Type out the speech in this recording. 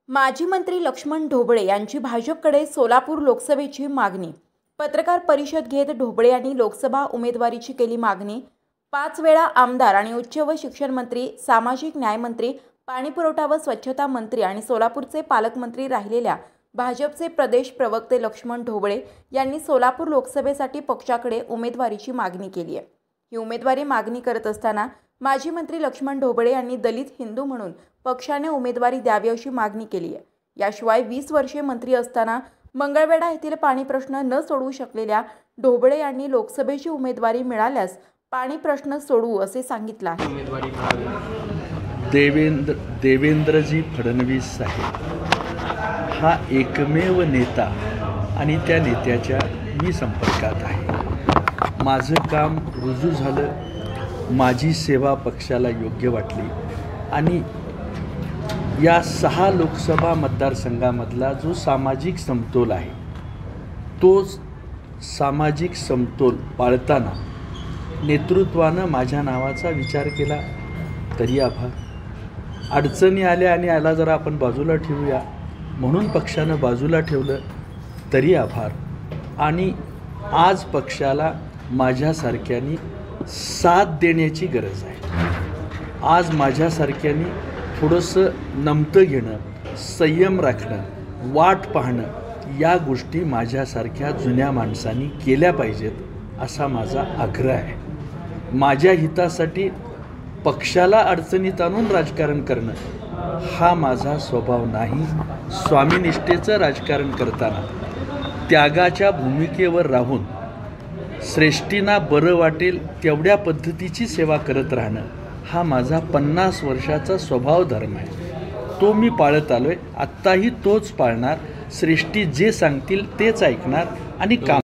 माजी मंत्री लक्ष्मण ढोबळे यांची भाजपकडे सोलापूर लोकसभेची मागणी। पत्रकार परिषद घेत ढोबळे यांनी लोकसभा उमेदवारीची केली मागणी। 5 वेळा आमदार आणि उच्च व शिक्षण मंत्री, सामाजिक न्याय मंत्री, पाणीपुरवठा व स्वच्छता मंत्री आणि सोलापूरचे पालकमंत्री राहिलेल्या भाजपचे प्रदेश प्रवक्ते लक्ष्मण ढोबळे यांनी सोलापूर लोकसभेसाठी पक्षाकडे उमेदवारीची मागणी केली आहे। ही उमेदवारी मागणी करत असताना माजी मंत्री लक्ष्मण ढोबळे यांनी दलित हिंदू म्हणून पक्षाने उमेदवारी द्यावी अशी मागणी केली आहे। याशिवाय 20 वर्षे मंत्री असताना मंगळवेढा येथील पाणी प्रश्न न सोडवू शकलेल्या ढोबळे यांनी लोकसभेची उमेदवारी मिळाल्यास पाणी प्रश्न सोडवू असे सांगितले आहे। देवेंद्रजी फडणवीस साहेब हा एकमेव नेता आणि त्या नेत्याच्या मी संपर्कात आहे। माझं काम रुजू झालं, माझी सेवा पक्षाला योग्य वाटली आणि या 6 लोकसभा मतदारसंघामधला जो सामाजिक समतोल आहे तो सामाजिक समतोल पाळताना नेतृत्वानं माझ्या नावाचा विचार केला तरी आभार। अडचणी आल्या आणि याला जरा आपण बाजूला ठेवूया म्हणून पक्षानं बाजूला ठेवलं तरी आभार। आणि आज पक्षाला माझ्यासारख्यांनी साथ देण्याची गरज आहे। आज माझ्यासारख्यांनी थोडंसं नमतं घेणं, संयम राखणं, वाट पाहणं या गोष्टी माझ्यासारख्या जुन्या माणसांनी केल्या पाहिजेत असा माझा आग्रह आहे। माझ्या हितासाठी पक्षाला अडचणीत आणून राजकारण करणं हा माझा स्वभाव नाही। स्वामीनिष्ठेचं राजकारण करताना त्यागाच्या भूमिकेवर राहून श्रेष्ठींना बरं वाटेल तेवढ्या पद्धतीची सेवा करत राहणं हा माझा 50 वर्षाचा स्वभाव धर्म आहे। तो मी पाळत आलोय, आत्ताही तोच पाळणार। श्रेष्ठी जे सांगतील तेच ऐकणार आणि काम